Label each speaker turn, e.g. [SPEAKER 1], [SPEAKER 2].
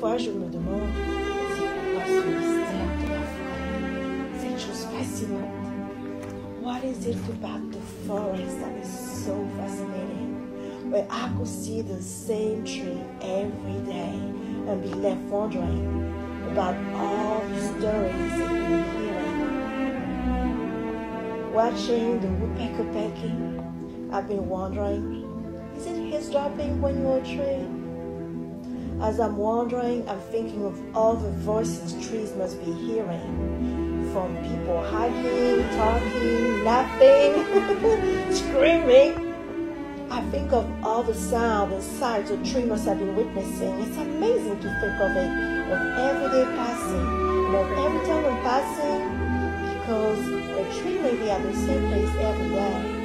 [SPEAKER 1] fois, je me demande, c'est quoi ce mystère de la forêt? Cette chose fascinante. What is it about the forest that is so fascinating? Where I could see the same tree every day and be left wondering about all the stories I've been hearing. Watching the woodpecker pecking, I've been wondering, is it eavesdropping when you're a tree? As I'm wondering, I'm thinking of all the voices trees must be hearing, from people hugging, talking, laughing, screaming. I think of all the sounds and sights a tree must have been witnessing. It's amazing to think of it, of every day passing, and of every time I'm passing, because a tree may be at the same place every day.